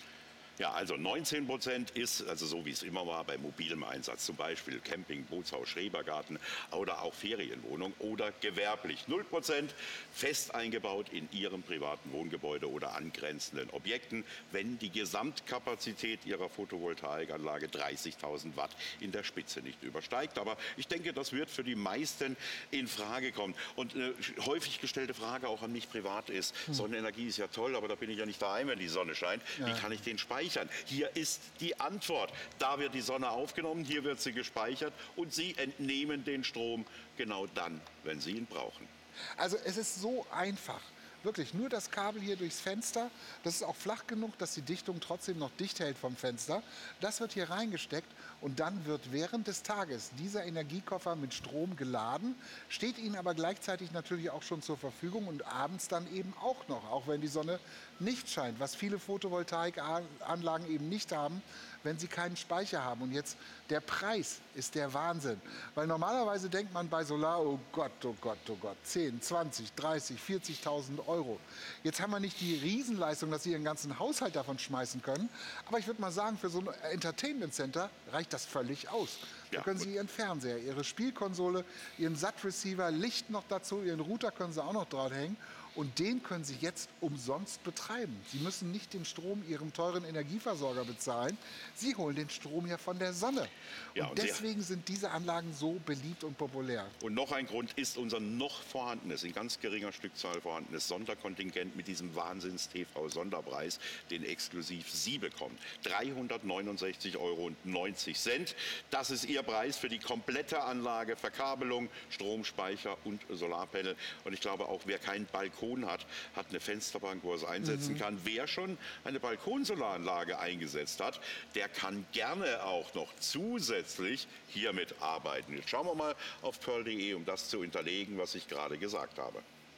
Ja, also neunzehn Prozent ist, also so wie es immer war, bei mobilem Einsatz, zum Beispiel Camping, Bootshaus, Schrebergarten oder auch Ferienwohnung oder gewerblich. null Prozent fest eingebaut in Ihrem privaten Wohngebäude oder angrenzenden Objekten, wenn die Gesamtkapazität Ihrer Photovoltaikanlage dreißigtausend Watt in der Spitze nicht übersteigt. Aber ich denke, das wird für die meisten in Frage kommen. Und eine häufig gestellte Frage auch an mich privat ist, hm. Sonnenenergie ist ja toll, aber da bin ich ja nicht daheim, wenn die Sonne scheint. Ja. Wie kann ich den speichern? Hier ist die Antwort. Da wird die Sonne aufgenommen, hier wird sie gespeichert und Sie entnehmen den Strom genau dann, wenn Sie ihn brauchen. Also es ist so einfach. Wirklich, nur das Kabel hier durchs Fenster. Das ist auch flach genug, dass die Dichtung trotzdem noch dicht hält vom Fenster. Das wird hier reingesteckt und dann wird während des Tages dieser Energiekoffer mit Strom geladen, steht Ihnen aber gleichzeitig natürlich auch schon zur Verfügung und abends dann eben auch noch, auch wenn die Sonne nicht scheint, was viele Photovoltaikanlagen eben nicht haben, wenn sie keinen Speicher haben. Und jetzt der Preis ist der Wahnsinn. Weil normalerweise denkt man bei Solar, oh Gott, oh Gott, oh Gott, zehn, zwanzig, dreißig, vierzigtausend Euro. Jetzt haben wir nicht die Riesenleistung, dass Sie Ihren ganzen Haushalt davon schmeißen können. Aber ich würde mal sagen, für so ein Entertainment Center reicht das völlig aus. Da ja, können Sie Ihren Fernseher, Ihre Spielkonsole, Ihren S A T-Receiver, Licht noch dazu, Ihren Router können Sie auch noch dran hängen. Und den können Sie jetzt umsonst betreiben. Sie müssen nicht den Strom Ihrem teuren Energieversorger bezahlen. Sie holen den Strom ja von der Sonne. Ja, und, und deswegen sind diese Anlagen so beliebt und populär. Und noch ein Grund ist unser noch vorhandenes, in ganz geringer Stückzahl vorhandenes Sonderkontingent mit diesem Wahnsinns-T V-Sonderpreis, den exklusiv Sie bekommen. dreihundertneunundsechzig Euro neunzig. Das ist Ihr Preis für die komplette Anlage, Verkabelung, Stromspeicher und Solarpanel. Und ich glaube auch, wer keinen Balkon hat, hat eine Fensterbank, wo er es einsetzen mhm. kann. Wer schon eine Balkonsolaranlage eingesetzt hat, der kann gerne auch noch zusätzlich hiermit arbeiten. Jetzt schauen wir mal auf pearl punkt de, um das zu hinterlegen, was ich gerade gesagt habe.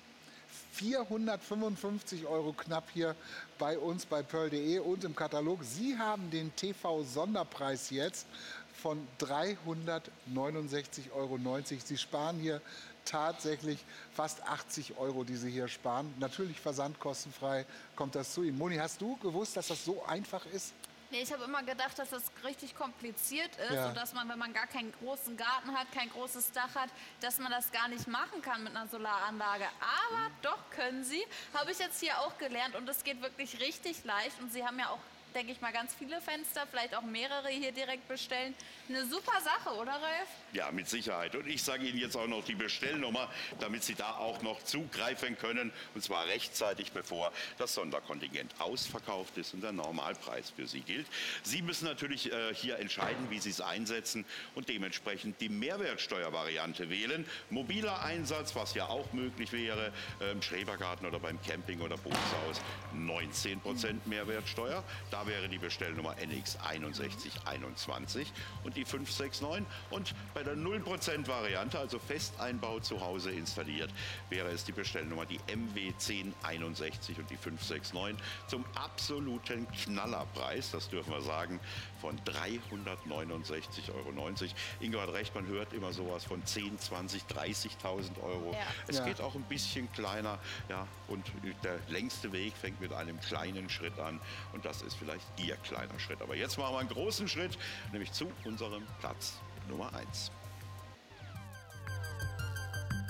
vierhundertfünfundfünfzig Euro knapp hier bei uns bei pearl punkt de und im Katalog. Sie haben den T V-Sonderpreis jetzt von dreihundertneunundsechzig Euro neunzig. Sie sparen hier tatsächlich fast achtzig Euro, die Sie hier sparen. Natürlich versandkostenfrei kommt das zu Ihnen. Moni, hast du gewusst, dass das so einfach ist? Nee, ich habe immer gedacht, dass das richtig kompliziert ist Ja. und dass man, wenn man gar keinen großen Garten hat, kein großes Dach hat, dass man das gar nicht machen kann mit einer Solaranlage. Aber doch können Sie, habe ich jetzt hier auch gelernt und es geht wirklich richtig leicht und Sie haben ja auch, denke ich mal, ganz viele Fenster, vielleicht auch mehrere hier direkt bestellen. Eine super Sache, oder Ralf? Ja, mit Sicherheit. Und ich sage Ihnen jetzt auch noch die Bestellnummer, damit Sie da auch noch zugreifen können. Und zwar rechtzeitig, bevor das Sonderkontingent ausverkauft ist und der Normalpreis für Sie gilt. Sie müssen natürlich äh, hier entscheiden, wie Sie es einsetzen und dementsprechend die Mehrwertsteuervariante wählen. Mobiler Einsatz, was ja auch möglich wäre, äh, im Schrebergarten oder beim Camping- oder Bootshaus, neunzehn Prozent Mehrwertsteuer. Da wäre die Bestellnummer N X einundsechzig einundzwanzig und die fünf sechs neun. Und bei der null Prozent Variante, also Festeinbau zu Hause installiert, wäre es die Bestellnummer die M W zehn einundsechzig und die fünf sechs neun zum absoluten Knallerpreis, das dürfen wir sagen, von dreihundertneunundsechzig Euro neunzig. Ingo hat recht, man hört immer sowas von zehn, zwanzig, dreißigtausend Euro. Ja. Es Ja. geht auch ein bisschen kleiner, ja, und der längste Weg fängt mit einem kleinen Schritt an und das ist vielleicht Ihr kleiner Schritt. Aber jetzt machen wir einen großen Schritt, nämlich zu unserem Platz Nummer eins.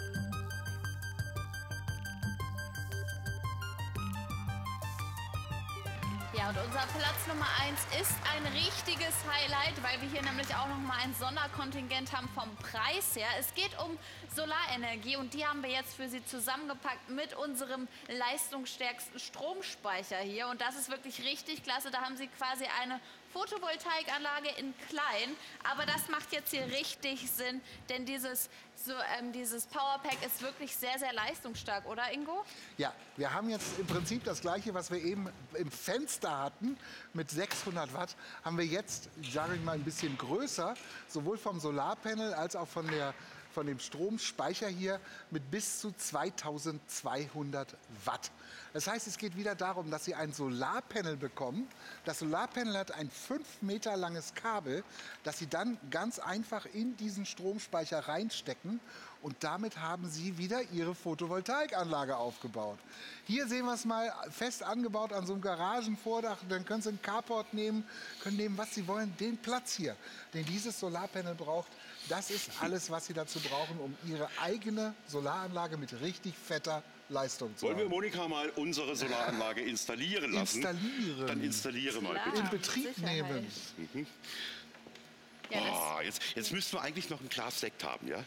Ja, und unser Platz Nummer eins ist ein richtiges Highlight, weil wir hier nämlich auch nochmal ein Sonderkontingent haben vom Preis her. Es geht um Solarenergie und die haben wir jetzt für Sie zusammengepackt mit unserem leistungsstärksten Stromspeicher hier. Und das ist wirklich richtig klasse. Da haben Sie quasi eine Photovoltaikanlage in klein, aber das macht jetzt hier richtig Sinn, denn dieses, so, ähm, dieses Powerpack ist wirklich sehr, sehr leistungsstark, oder Ingo? Ja, wir haben jetzt im Prinzip das Gleiche, was wir eben im Fenster hatten mit sechshundert Watt, haben wir jetzt, sage ich mal, ein bisschen größer, sowohl vom Solarpanel als auch von der von dem Stromspeicher hier mit bis zu zweitausendzweihundert Watt. Das heißt, es geht wieder darum, dass Sie ein Solarpanel bekommen. Das Solarpanel hat ein fünf Meter langes Kabel, das Sie dann ganz einfach in diesen Stromspeicher reinstecken. Und damit haben Sie wieder Ihre Photovoltaikanlage aufgebaut. Hier sehen wir es mal fest angebaut an so einem Garagenvordach. Dann können Sie einen Carport nehmen, können nehmen, was Sie wollen. Den Platz hier, den dieses Solarpanel braucht, das ist alles, was Sie dazu brauchen, um Ihre eigene Solaranlage mit richtig fetter Leistung zu Wollen wir haben. Monika mal unsere Solaranlage installieren lassen? Installieren. Dann installiere mal Klar. bitte. In Betrieb Sicherheit. nehmen. Ja, das, Ah, jetzt, jetzt müssten wir eigentlich noch ein Glas Sekt haben, ja?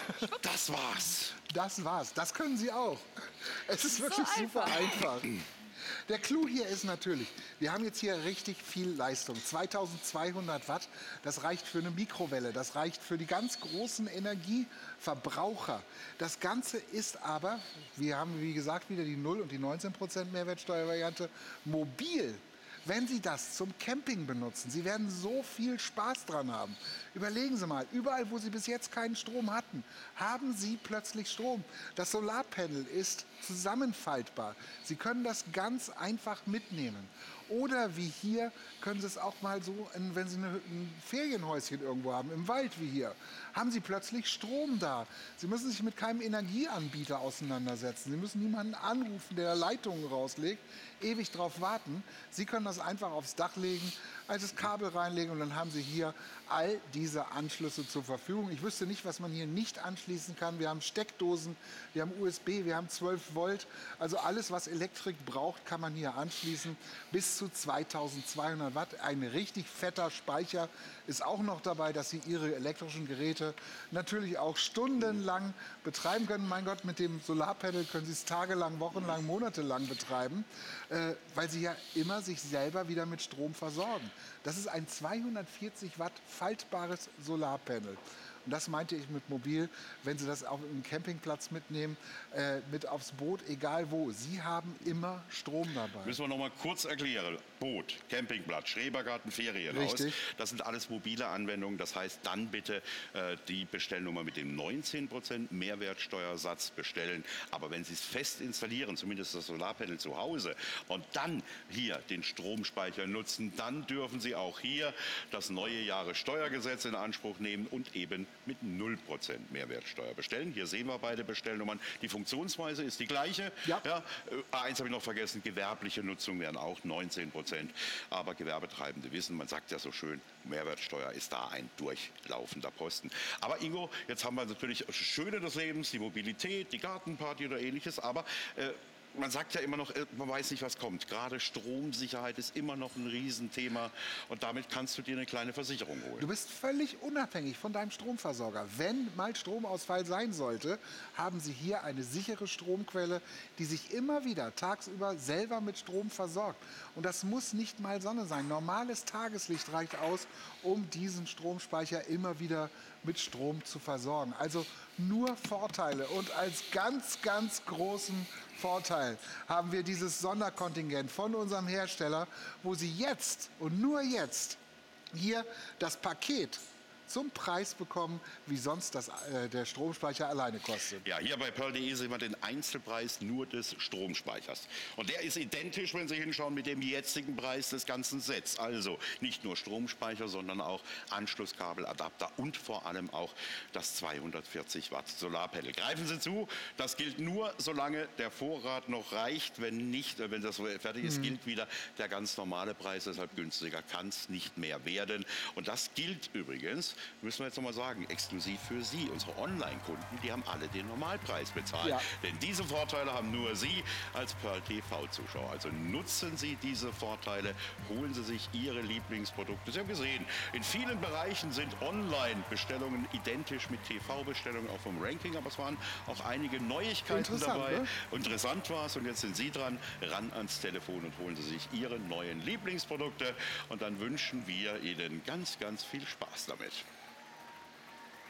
Das war's. Das war's. Das können Sie auch. Es ist wirklich So super einfach. einfach. Der Clou hier ist natürlich, wir haben jetzt hier richtig viel Leistung. zweitausendzweihundert Watt, das reicht für eine Mikrowelle, das reicht für die ganz großen Energieverbraucher. Das Ganze ist aber, wir haben wie gesagt wieder die null und die neunzehn Prozent Mehrwertsteuervariante, mobil. Wenn Sie das zum Camping benutzen, Sie werden so viel Spaß dran haben. Überlegen Sie mal, überall, wo Sie bis jetzt keinen Strom hatten, haben Sie plötzlich Strom. Das Solarpanel ist zusammenfaltbar. Sie können das ganz einfach mitnehmen. Oder wie hier können Sie es auch mal so, wenn Sie eine, ein Ferienhäuschen irgendwo haben, im Wald wie hier, haben Sie plötzlich Strom da. Sie müssen sich mit keinem Energieanbieter auseinandersetzen. Sie müssen niemanden anrufen, der Leitungen rauslegt, ewig drauf warten. Sie können das einfach aufs Dach legen, altes Kabel reinlegen und dann haben Sie hier all diese Anschlüsse zur Verfügung. Ich wüsste nicht, was man hier nicht anschließen kann. Wir haben Steckdosen, wir haben U S B, wir haben zwölf Volt. Also alles, was Elektrik braucht, kann man hier anschließen. Bis zu zweitausendzweihundert Watt. Ein richtig fetter Speicher ist auch noch dabei, dass Sie Ihre elektrischen Geräte natürlich auch stundenlang betreiben können. Mein Gott, mit dem Solarpanel können Sie es tagelang, wochenlang, monatelang betreiben, äh, weil Sie ja immer sich selber wieder mit Strom versorgen. Das ist ein zweihundertvierzig Watt faltbares Solarpanel. Und das meinte ich mit mobil, wenn Sie das auf einem Campingplatz mitnehmen, äh, mit aufs Boot, egal wo. Sie haben immer Strom dabei. Müssen wir noch mal kurz erklären. Boot, Campingplatz, Schrebergarten, Ferienhaus. Richtig. Das sind alles mobile Anwendungen. Das heißt, dann bitte äh, die Bestellnummer mit dem neunzehn Prozent Mehrwertsteuersatz bestellen. Aber wenn Sie es fest installieren, zumindest das Solarpanel zu Hause, und dann hier den Stromspeicher nutzen, dann dürfen Sie auch hier das neue Jahressteuergesetz in Anspruch nehmen und eben mit null Prozent Mehrwertsteuer bestellen. Hier sehen wir beide Bestellnummern. Die Funktionsweise ist die gleiche. Ja. Ja, äh, eins habe ich noch vergessen, gewerbliche Nutzung wären auch neunzehn Prozent. Aber Gewerbetreibende wissen, man sagt ja so schön, Mehrwertsteuer ist da ein durchlaufender Posten. Aber Ingo, jetzt haben wir natürlich das Schöne des Lebens, die Mobilität, die Gartenparty oder ähnliches. Aber äh, man sagt ja immer noch, man weiß nicht, was kommt. Gerade Stromsicherheit ist immer noch ein Riesenthema. Und damit kannst du dir eine kleine Versicherung holen. Du bist völlig unabhängig von deinem Stromversorger. Wenn mal Stromausfall sein sollte, haben Sie hier eine sichere Stromquelle, die sich immer wieder tagsüber selber mit Strom versorgt. Und das muss nicht mal Sonne sein. Normales Tageslicht reicht aus, um diesen Stromspeicher immer wieder mit Strom zu versorgen. Also nur Vorteile. Und als ganz, ganz großen Vorteil haben wir dieses Sonderkontingent von unserem Hersteller, wo Sie jetzt und nur jetzt hier das Paket zum Preis bekommen, wie sonst das, äh, der Stromspeicher alleine kostet. Ja, hier bei pearl punkt de sehen wir den Einzelpreis nur des Stromspeichers. Und der ist identisch, wenn Sie hinschauen, mit dem jetzigen Preis des ganzen Sets. Also nicht nur Stromspeicher, sondern auch Anschlusskabel, Adapter und vor allem auch das zweihundertvierzig Watt Solarpanel. Greifen Sie zu, das gilt nur, solange der Vorrat noch reicht. Wenn nicht, wenn das fertig ist, mhm. gilt wieder der ganz normale Preis. Deshalb günstiger kann es nicht mehr werden. Und das gilt übrigens müssen wir jetzt nochmal sagen, exklusiv für Sie, unsere Online-Kunden, die haben alle den Normalpreis bezahlt. Ja. Denn diese Vorteile haben nur Sie als Pearl T V-Zuschauer. Also nutzen Sie diese Vorteile, holen Sie sich Ihre Lieblingsprodukte. Sie haben gesehen, in vielen Bereichen sind Online-Bestellungen identisch mit T V-Bestellungen, auch vom Ranking, aber es waren auch einige Neuigkeiten Interessant, dabei. ne? Interessant war es und jetzt sind Sie dran, ran ans Telefon und holen Sie sich Ihre neuen Lieblingsprodukte und dann wünschen wir Ihnen ganz, ganz viel Spaß damit.